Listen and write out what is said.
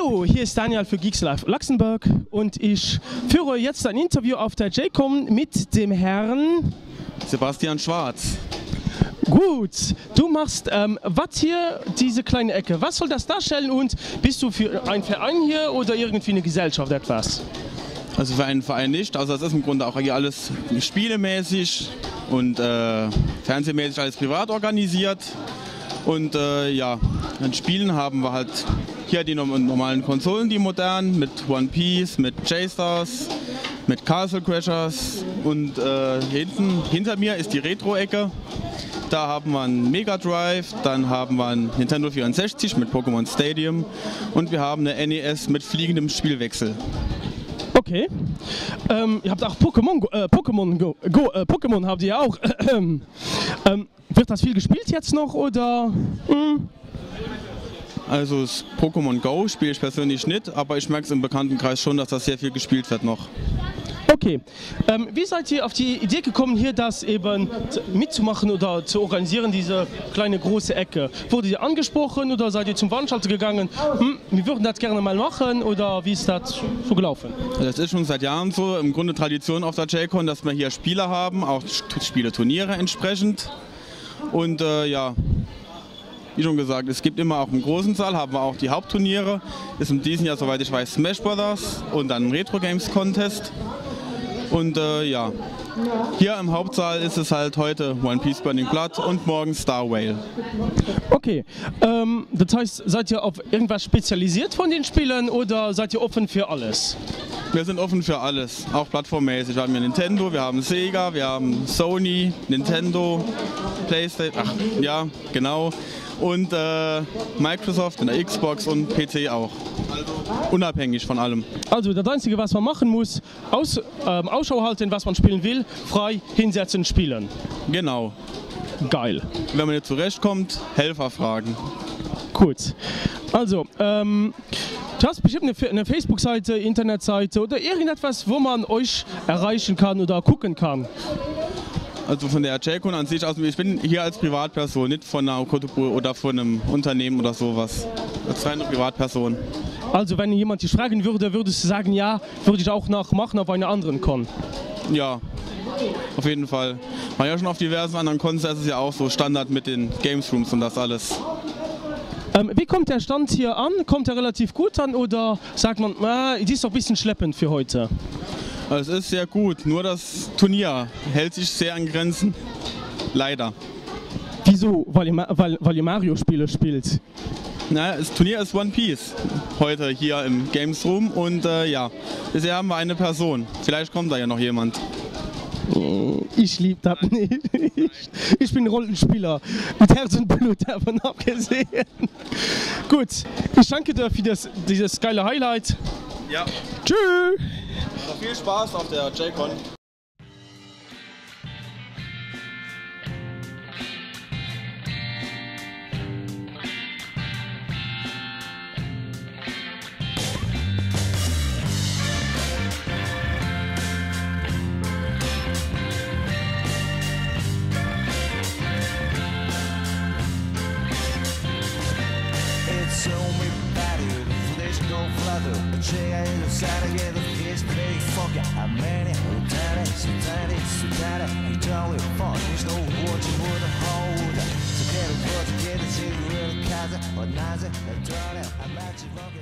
Hallo, hier ist Daniel für Geeks Live Luxemburg und ich führe jetzt ein Interview auf der JCon mit dem Herrn Sebastian Schwarz. Gut, du machst was hier, diese kleine Ecke. Was soll das darstellen und bist du für einen Verein hier oder irgendwie eine Gesellschaft etwas? Also für einen Verein nicht, also das ist im Grunde auch hier alles spielemäßig und fernsehmäßig alles privat organisiert. Und ja, an Spielen haben wir halt hier die normalen Konsolen, die modernen, mit One Piece, mit J-Stars, mit Castle Crashers und hinter mir ist die Retro-Ecke. Da haben wir einen Mega Drive, dann haben wir einen Nintendo 64 mit Pokémon Stadium und wir haben eine NES mit fliegendem Spielwechsel. Okay. Ihr habt auch Pokémon habt ihr auch. Wird das viel gespielt jetzt noch oder? Also das Pokémon Go spiele ich persönlich nicht, aber ich merke es im Bekanntenkreis schon, dass das sehr viel gespielt wird noch. Okay. Wie seid ihr auf die Idee gekommen, hier das eben mitzumachen oder zu organisieren, diese kleine große Ecke? Wurde ihr angesprochen oder seid ihr zum Veranstalter gegangen? Wir würden das gerne mal machen oder wie ist das so gelaufen? Das ist schon seit Jahren so, im Grunde Tradition auf der JCon, dass wir hier Spiele haben, auch Spieleturniere entsprechend. Und ja, wie schon gesagt, es gibt immer auch im großen Saal, haben wir auch die Hauptturniere. Ist in diesem Jahr, soweit ich weiß, Smash Brothers und dann ein Retro Games Contest. Und ja, hier im Hauptsaal ist es halt heute One Piece Burning Blood und morgen Star Whale. Okay, das heißt, seid ihr auf irgendwas spezialisiert von den Spielen oder seid ihr offen für alles? Wir sind offen für alles, auch plattformmäßig. Wir haben hier Nintendo, wir haben Sega, wir haben Sony, Nintendo, PlayStation, ach ja, genau. Und Microsoft in der Xbox und PC auch. Also unabhängig von allem. Also das Einzige, was man machen muss, Ausschau halten, was man spielen will, frei hinsetzen, spielen. Genau. Geil. Wenn man nicht zurechtkommt, Helfer fragen. Gut. Also, du hast bestimmt eine Facebook-Seite, Internetseite oder irgendetwas, wo man euch erreichen kann oder gucken kann. Also von der JCon an sich, also ich bin hier als Privatperson, nicht von einer Kotobu oder von einem Unternehmen oder sowas. Als reine Privatperson. Also wenn jemand dich fragen würde, würdest du sagen, ja, würde ich auch nachmachen auf einer anderen Con? Ja, auf jeden Fall. War ja schon auf diversen anderen Cons, das ist ja auch so Standard mit den Games Rooms und das alles. Wie kommt der Stand hier an? Kommt er relativ gut an oder sagt man, die ist doch ein bisschen schleppend für heute? Es ist sehr gut, nur das Turnier hält sich sehr an Grenzen. Leider. Wieso? Weil ihr Mario-Spiele spielt? Na, das Turnier ist One Piece heute hier im Games Room und ja, bisher haben wir eine Person. Vielleicht kommt da ja noch jemand. Ich liebe das nicht. Ich bin Rollenspieler mit Herz und Blut, davon abgesehen. Gut, ich danke dir für dieses geile Highlight. Ja. Tschüss. Noch viel Spaß auf der JCon. Chega e lo sai che lo fies play fuck a many utare sutare I don't fuck there's no what you would hold so get a what get it to the casa or naze I don't I'm at you